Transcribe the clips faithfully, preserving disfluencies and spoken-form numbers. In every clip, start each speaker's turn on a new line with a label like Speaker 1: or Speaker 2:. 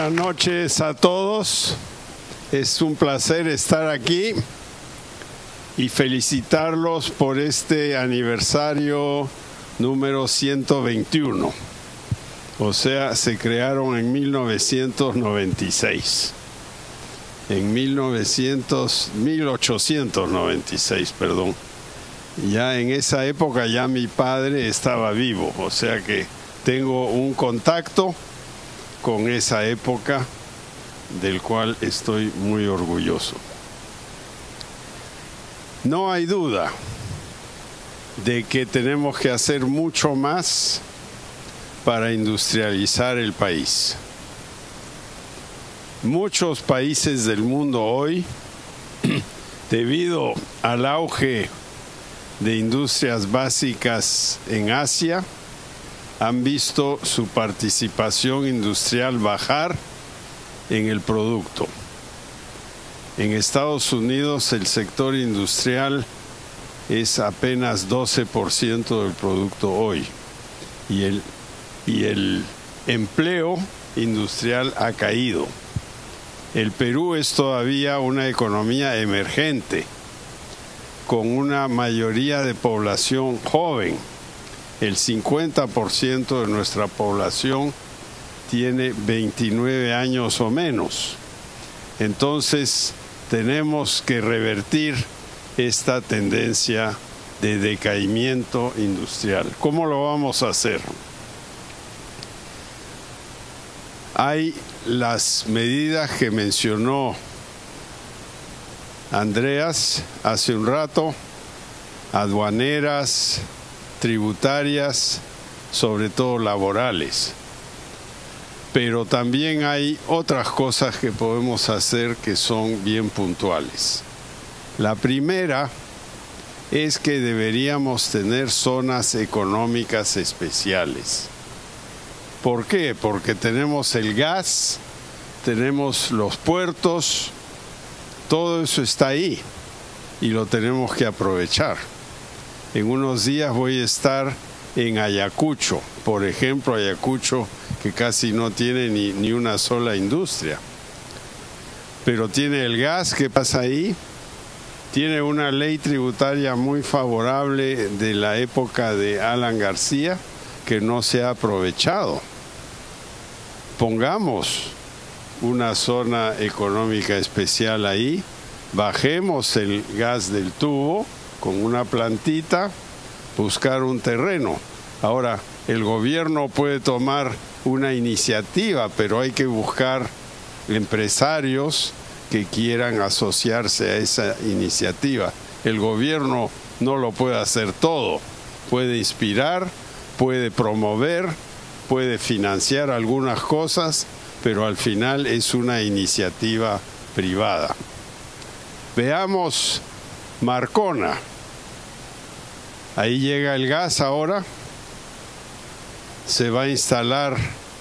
Speaker 1: Buenas noches a todos. Es un placer estar aquí y felicitarlos por este aniversario número ciento veintiuno. O sea, se crearon en mil novecientos noventa y seis. En mil ochocientos noventa y seis, perdón. Ya en esa época ya mi padre estaba vivo, o sea que tengo un contacto con esa época del cual estoy muy orgulloso. No hay duda de que tenemos que hacer mucho más para industrializar el país. Muchos países del mundo hoy, debido al auge de industrias básicas en Asia, han visto su participación industrial bajar en el producto. En Estados Unidos el sector industrial es apenas doce por ciento del producto hoy y el, y el empleo industrial ha caído. El Perú es todavía una economía emergente con una mayoría de población joven. El cincuenta por ciento de nuestra población tiene veintinueve años o menos. Entonces, tenemos que revertir esta tendencia de decaimiento industrial. ¿Cómo lo vamos a hacer? Hay las medidas que mencionó Andreas hace un rato, aduaneras, tributarias, sobre todo laborales. Pero también hay otras cosas que podemos hacer que son bien puntuales. La primera es que deberíamos tener zonas económicas especiales. ¿Por qué? Porque tenemos el gas, tenemos los puertos, todo eso está ahí y lo tenemos que aprovechar. En unos días voy a estar en Ayacucho, por ejemplo, Ayacucho, que casi no tiene ni, ni una sola industria. Pero tiene el gas, ¿qué pasa ahí? Tiene una ley tributaria muy favorable de la época de Alan García, que no se ha aprovechado. Pongamos una zona económica especial ahí, bajemos el gas del tubo con una plantita, buscar un terreno. Ahora, el gobierno puede tomar una iniciativa, pero hay que buscar empresarios que quieran asociarse a esa iniciativa. El gobierno no lo puede hacer todo, puede inspirar, puede promover, puede financiar algunas cosas, pero al final es una iniciativa privada. Veamos Marcona. Ahí llega el gas ahora. Se va a instalar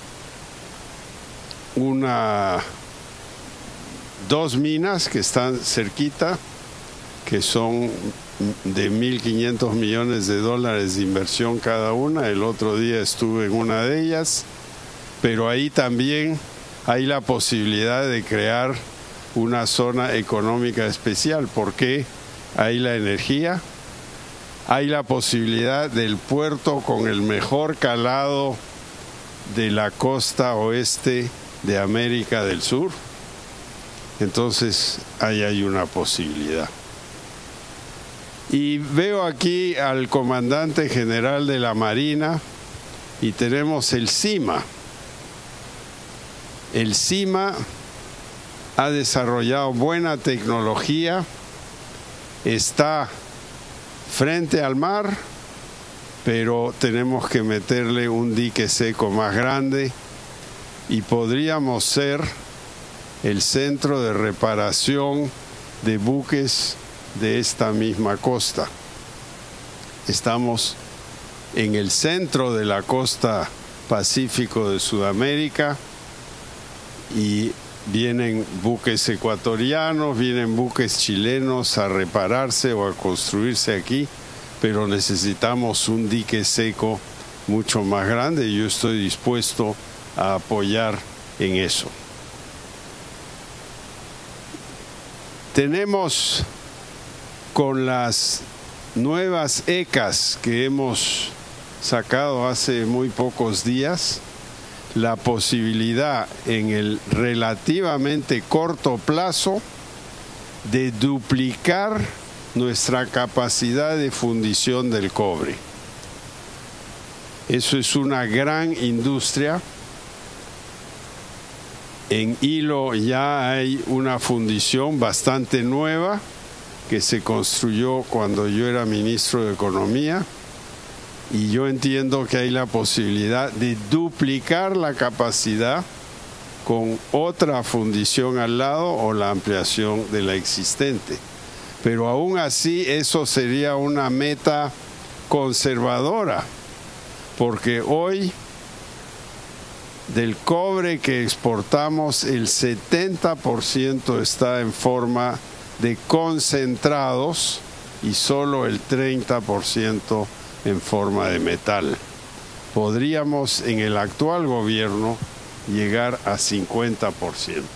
Speaker 1: una, dos minas que están cerquita, que son de mil quinientos millones de dólares de inversión cada una. El otro día estuve en una de ellas, pero ahí también hay la posibilidad de crear una zona económica especial, porque hay la energía, hay la posibilidad del puerto con el mejor calado de la costa oeste de América del Sur. Entonces, ahí hay una posibilidad. Y veo aquí al comandante general de la Marina y tenemos el CIMA. El CIMA ha desarrollado buena tecnología, está frente al mar, pero tenemos que meterle un dique seco más grande y podríamos ser el centro de reparación de buques de esta misma costa. Estamos en el centro de la costa Pacífico de Sudamérica y vienen buques ecuatorianos, vienen buques chilenos a repararse o a construirse aquí, pero necesitamos un dique seco mucho más grande y yo estoy dispuesto a apoyar en eso. Tenemos con las nuevas E C As que hemos sacado hace muy pocos días, la posibilidad en el relativamente corto plazo de duplicar nuestra capacidad de fundición del cobre. Eso es una gran industria. En Ilo ya hay una fundición bastante nueva que se construyó cuando yo era ministro de Economía, y yo entiendo que hay la posibilidad de duplicar la capacidad con otra fundición al lado o la ampliación de la existente. Pero aún así eso sería una meta conservadora, porque hoy del cobre que exportamos el setenta por ciento está en forma de concentrados y solo el treinta por ciento en forma de metal. Podríamos en el actual gobierno llegar a cincuenta por ciento.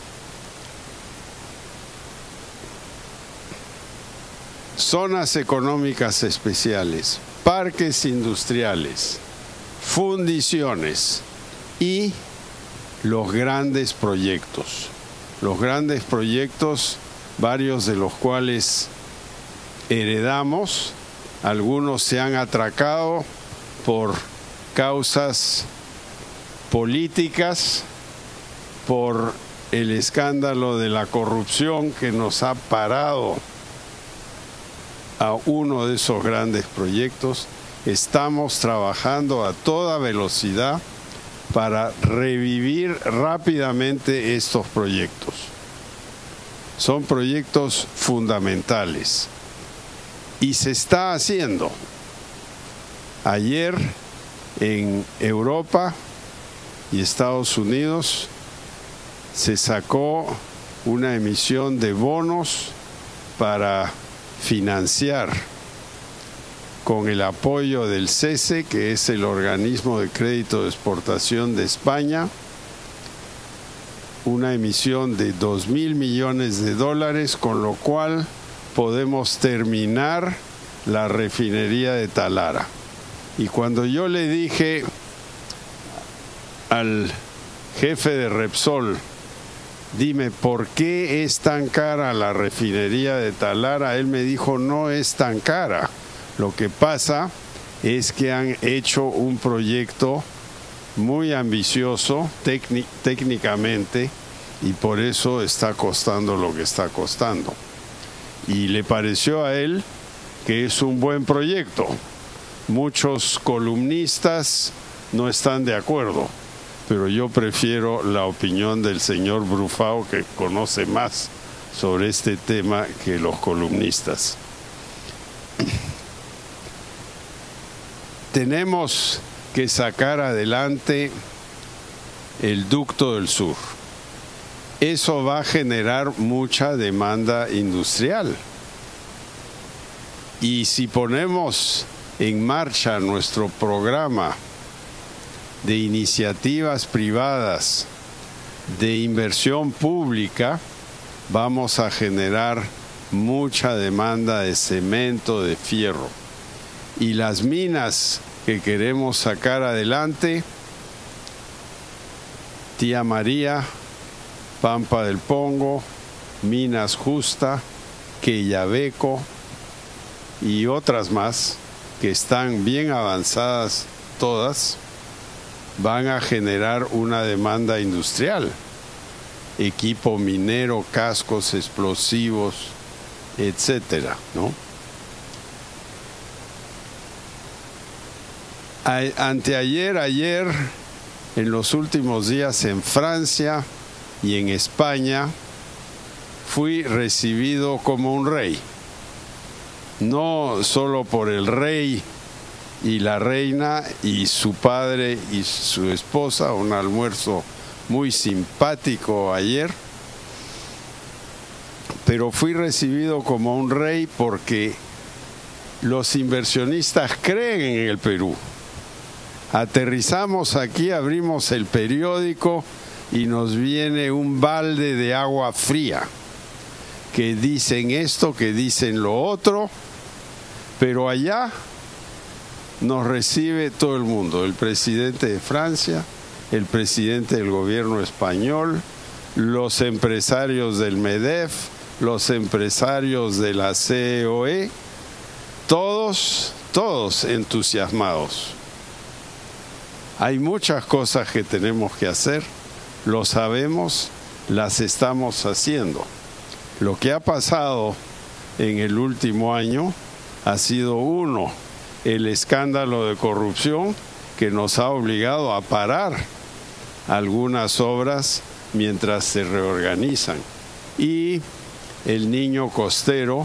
Speaker 1: Zonas económicas especiales, parques industriales, fundiciones y los grandes proyectos. Los grandes proyectos, varios de los cuales heredamos, algunos se han atracado por causas políticas, por el escándalo de la corrupción que nos ha parado a uno de esos grandes proyectos. Estamos trabajando a toda velocidad para revivir rápidamente estos proyectos. Son proyectos fundamentales y se está haciendo. Ayer en Europa y Estados Unidos se sacó una emisión de bonos para financiar, con el apoyo del CESE, que es el organismo de crédito de exportación de España, una emisión de dos mil millones de dólares, con lo cual podemos terminar la refinería de Talara. Y cuando yo le dije al jefe de Repsol, dime, ¿por qué es tan cara la refinería de Talara? Él me dijo, no es tan cara. Lo que pasa es que han hecho un proyecto muy ambicioso técnicamente y por eso está costando lo que está costando. Y le pareció a él que es un buen proyecto. Muchos columnistas no están de acuerdo, pero yo prefiero la opinión del señor Brufao, que conoce más sobre este tema que los columnistas. Tenemos que sacar adelante el ducto del sur. Eso va a generar mucha demanda industrial. Y si ponemos en marcha nuestro programa de iniciativas privadas, de inversión pública, vamos a generar mucha demanda de cemento, de fierro. Y las minas que queremos sacar adelante, Tía María, Pampa del Pongo, Minas Justa, Quellaveco y otras más que están bien avanzadas todas, van a generar una demanda industrial. Equipo minero, cascos explosivos, etcétera, ¿no? Anteayer, ayer, en los últimos días en Francia y en España, fui recibido como un rey. No solo por el rey y la reina y su padre y su esposa, un almuerzo muy simpático ayer, pero fui recibido como un rey porque los inversionistas creen en el Perú. Aterrizamos aquí, abrimos el periódico y nos viene un balde de agua fría. que dicen esto, que dicen lo otro, pero allá nos recibe todo el mundo, el presidente de Francia, el presidente del gobierno español, los empresarios del MEDEF, los empresarios de la C E O E, todos, todos entusiasmados. Hay muchas cosas que tenemos que hacer, lo sabemos, las estamos haciendo. Lo que ha pasado en el último año ha sido, uno, el escándalo de corrupción que nos ha obligado a parar algunas obras mientras se reorganizan, y el niño costero,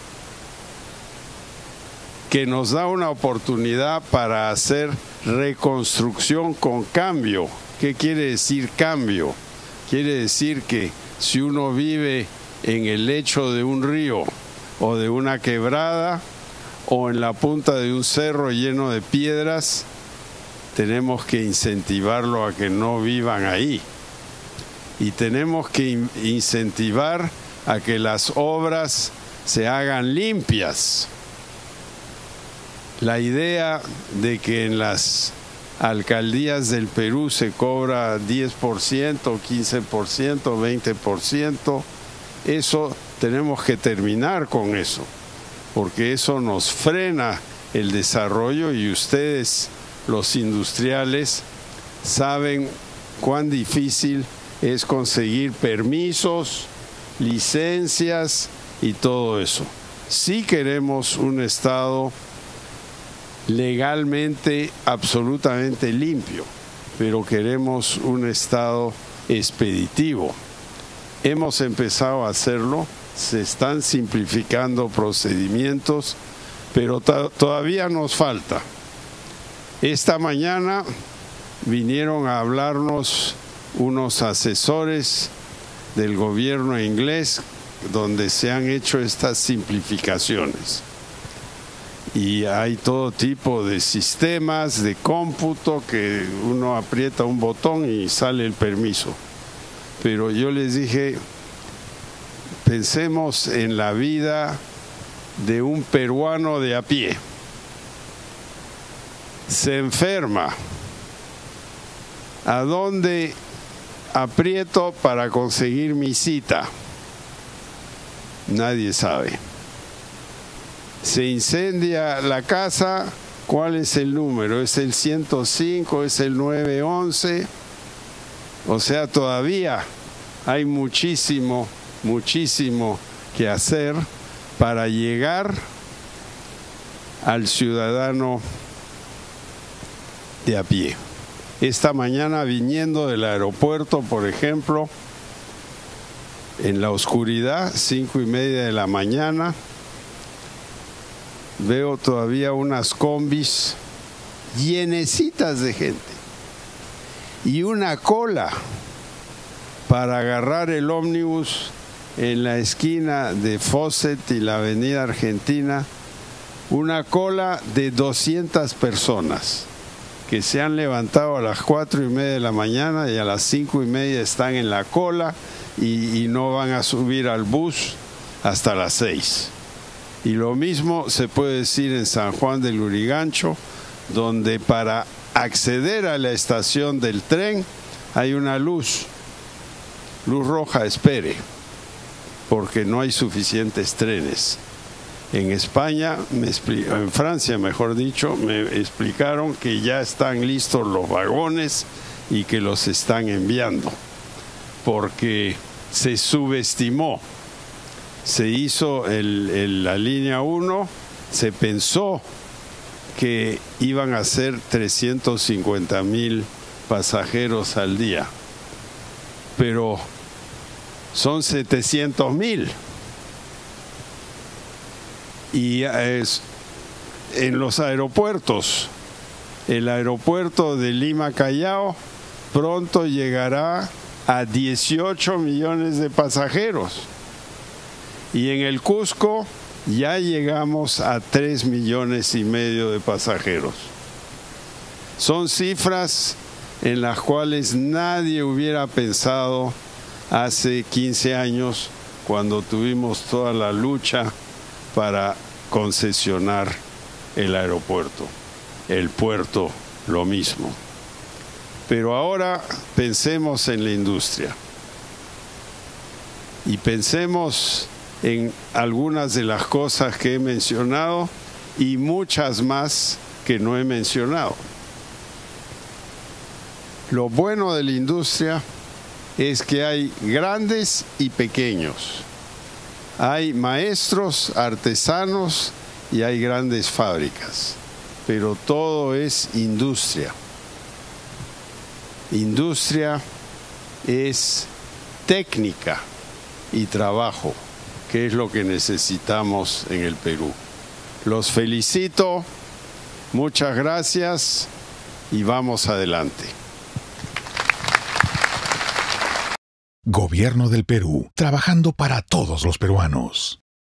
Speaker 1: que nos da una oportunidad para hacer reconstrucción con cambio. ¿Qué quiere decir cambio? Quiere decir que si uno vive en el lecho de un río o de una quebrada o en la punta de un cerro lleno de piedras, tenemos que incentivarlo a que no vivan ahí. Y tenemos que incentivar a que las obras se hagan limpias. La idea de que en las alcaldías del Perú se cobra diez por ciento, quince por ciento, veinte por ciento, eso tenemos que terminar con eso, porque eso nos frena el desarrollo, y ustedes, los industriales, saben cuán difícil es conseguir permisos, licencias y todo eso. Sí queremos un Estado legalmente absolutamente limpio, pero queremos un Estado expeditivo. Hemos empezado a hacerlo, se están simplificando procedimientos, pero todavía nos falta. Esta mañana vinieron a hablarnos unos asesores del gobierno inglés donde se han hecho estas simplificaciones. Y hay todo tipo de sistemas de cómputo que uno aprieta un botón y sale el permiso. Pero yo les dije, pensemos en la vida de un peruano de a pie. Se enferma. ¿A dónde aprieto para conseguir mi cita? Nadie sabe. Se incendia la casa, ¿cuál es el número? ¿Es el ciento cinco? ¿Es el nueve once? O sea, todavía hay muchísimo, muchísimo que hacer para llegar al ciudadano de a pie. Esta mañana, viniendo del aeropuerto, por ejemplo, en la oscuridad, cinco y media de la mañana, veo todavía unas combis llenecitas de gente y una cola para agarrar el ómnibus en la esquina de Fawcett y la Avenida Argentina, una cola de doscientas personas que se han levantado a las cuatro y media de la mañana y a las cinco y media están en la cola y, y no van a subir al bus hasta las seis. Y lo mismo se puede decir en San Juan del Lurigancho, donde para acceder a la estación del tren hay una luz, luz roja, espere, porque no hay suficientes trenes. En España, me en Francia mejor dicho, me explicaron que ya están listos los vagones y que los están enviando, porque se subestimó. Se hizo el, el, la línea uno, se pensó que iban a ser trescientos cincuenta mil pasajeros al día, pero son setecientos mil. Y es, en los aeropuertos, el aeropuerto de Lima Callao pronto llegará a dieciocho millones de pasajeros. Y en el Cusco ya llegamos a tres millones y medio de pasajeros. Son cifras en las cuales nadie hubiera pensado hace quince años, cuando tuvimos toda la lucha para concesionar el aeropuerto, el puerto, lo mismo. Pero ahora pensemos en la industria y pensemos en algunas de las cosas que he mencionado y muchas más que no he mencionado. Lo bueno de la industria es que hay grandes y pequeños. Hay maestros, artesanos y hay grandes fábricas. Pero todo es industria. Industria es técnica y trabajo, que es lo que necesitamos en el Perú. Los felicito, muchas gracias y vamos adelante.
Speaker 2: Gobierno del Perú, trabajando para todos los peruanos.